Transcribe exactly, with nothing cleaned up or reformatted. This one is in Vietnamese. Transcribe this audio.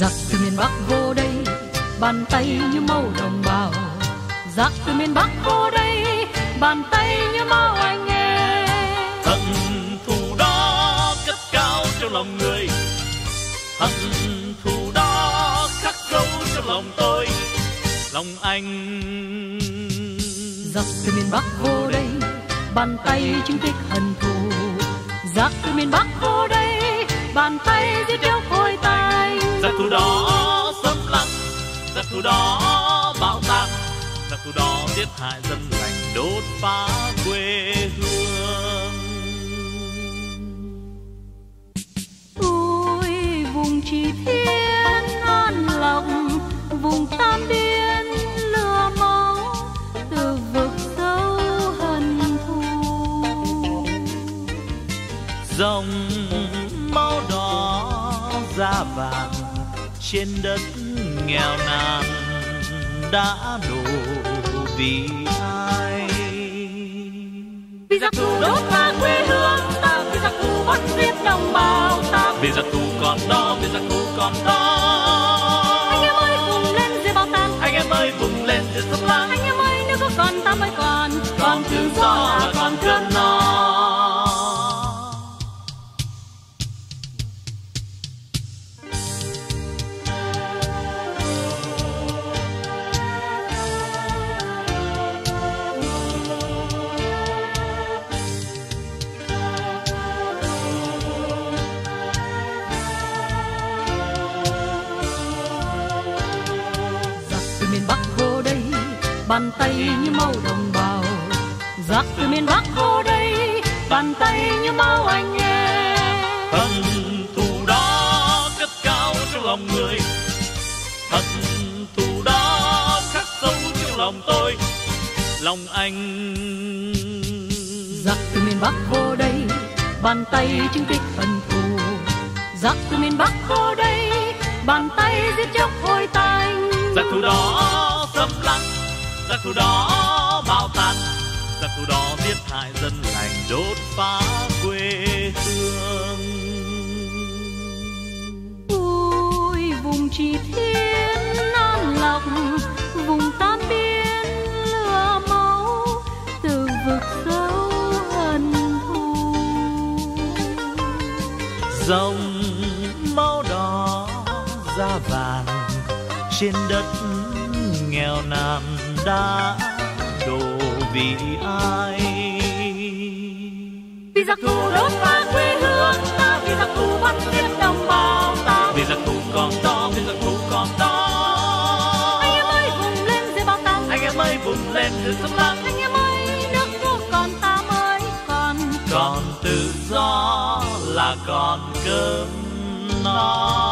Giặc từ miền Bắc vô đây, bàn tay như màu đồng bào. Giặc từ miền Bắc vô đây, bàn tay như máu anh nghe. Hận thù đó cất cao trong lòng người, hận thù đó khắc sâu trong lòng tôi, lòng anh. Giặc từ miền Bắc vô đây, bàn tay chứng tích hận thù. Giặc từ miền Bắc vô đây, bàn tay giết chóc khôi tay. Giặc thù đó xâm lăng, giặc thù đó bạo tạc, giặc thù đó giết hại dân lành, đốt phá quê hương. Ôi vùng Chỉ Thiên an lòng, vùng Tam Biên lửa máu, từ vực sâu hận thù. Dòng máu đỏ da vàng trên đất nghèo nàn đã đổ vì ai? Vì giặc thù đốt phá quê hương ta, vì giặc thù bắt giết đồng bào ta, vì giặc thù còn đó, vì giặc thù còn đó. Anh em ơi vùng lên diệt bạo tàn, anh em ơi vùng lên diệt xâm lăng. Anh em ơi nếu có còn ta mới còn, còn tự do là còn cơn no. Bàn tay như máu đồng bào. Giặc từ miền Bắc vô đây, bàn tay như máu anh nghe. Hận thù đó cất cao trong lòng người, hận thù đó khắc sâu trong lòng tôi, lòng anh. Giặc từ miền Bắc vô đây, bàn tay chứng tích hận thù. Giặc từ miền Bắc vô đây, bàn tay giết chóc khôi tanh. Giặc thù đó xâm lăng, giặc thù đó bạo tàn, giặc thù đó giết hại dân lành, đốt phá quê hương. Ôi vùng Chỉ Thiên an lòng, vùng Tam Biên lửa máu, từ vực sâu hận thù. Dòng máu đỏ da vàng trên đất nghèo nàn đã đổ vì ai? Vì giặc thù đốt phá quê hương ta, vì giặc thù bắt giết đồng bào ta, vì giặc thù còn đó, vì giặc thù còn đó. Anh em ơi vùng lên diệt bạo tàn, anh em ơi vùng lên diệt xâm lăng. Anh em ơi nước nước còn ta mới còn, còn tự do là còn cơm no.